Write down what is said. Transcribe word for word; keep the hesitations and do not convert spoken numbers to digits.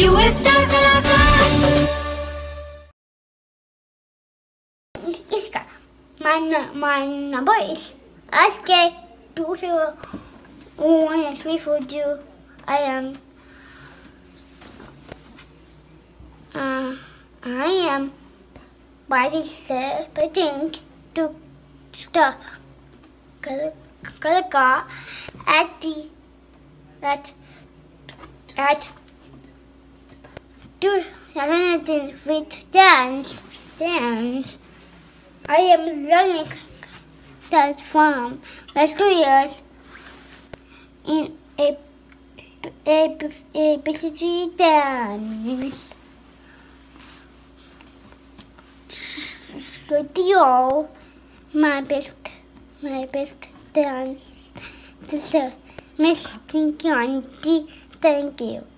U S Star Kalakaan. Iska. My, my number is S K two zero one three four two. I am uh, I am participating to start Kalaka at the at at two thousand feet dance dance. I am learning that from last two years in a a a busy dance studio. My best my best dance teacher, Miss Kinky Auntie. Thank you.